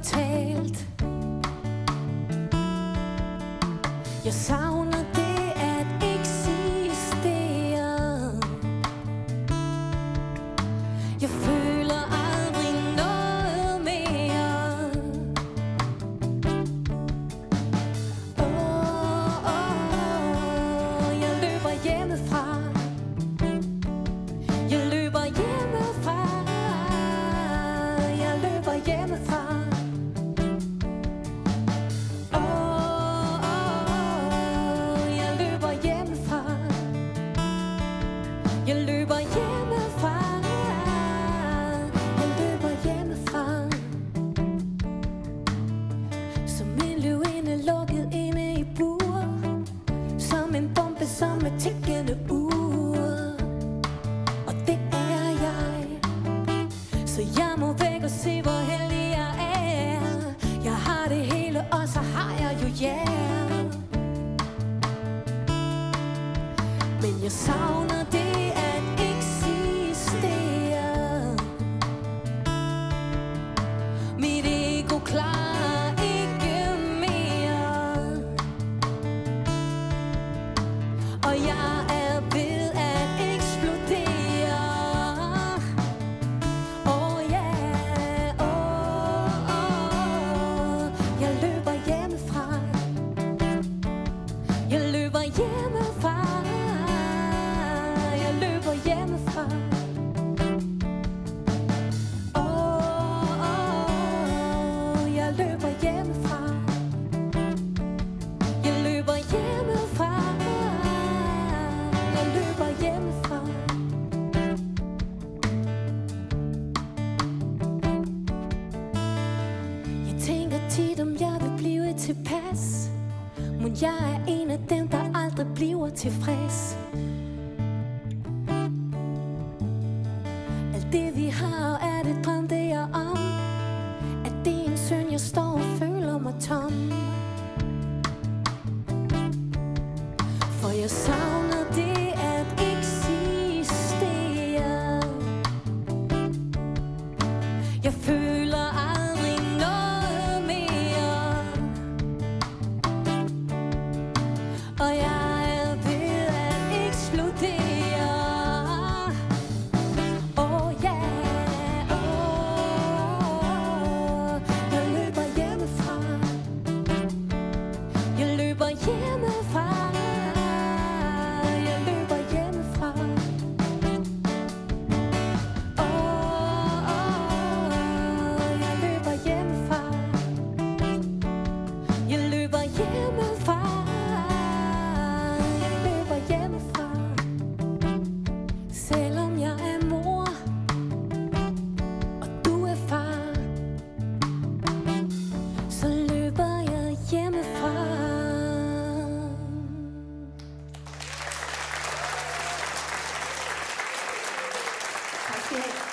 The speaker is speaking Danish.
fortalt. Jeg savner det at eksistere. Jeg føler aldrig noget mere. Jeg løber hjemmefra. Jeg løber hjemmefra. Jeg løber hjemmefra. Jeg løber hjemmefra. Jeg løber hjemmefra. Jeg løber hjemmefra. Som en løvinde lukket inde i bur. Som en bombe, som et tikkende ur. Og det er jeg. Så jeg må væk og se hvor heldig jeg er. Jeg har det hele, og så har jeg jo jer. Men jeg savner det at eksistere. Mit ego klarer ikke mere. Og jeg er ved at eksplodere. Jeg løber hjemmefra. Jeg løber hjemmefra. Jeg løber hjemmefra. Jeg løber hjemmefra. Jeg løber hjemmefra. Jeg løber hjemmefra. Jeg tænker tit om jeg vil blive tilpas. Men jeg er en af dem der aldrig bliver tilfreds. Alt det vi har er det drømte jeg om. At det er en synd jeg står og føler mig tom. For jeg savner det at eksistere. Jeg føler aldrig noget mere. Og jeg er ved at eksplodere. Jeg løber hjemmefra. Jeg løber hjemmefra. Jeg løber hjemmefra. Jeg løber hjemmefra. Jeg løber hjemmefra. Jeg løber hjemmefra. Selvom jeg er mor og du er far, så løber jeg hjemmefra. Tak skal I have.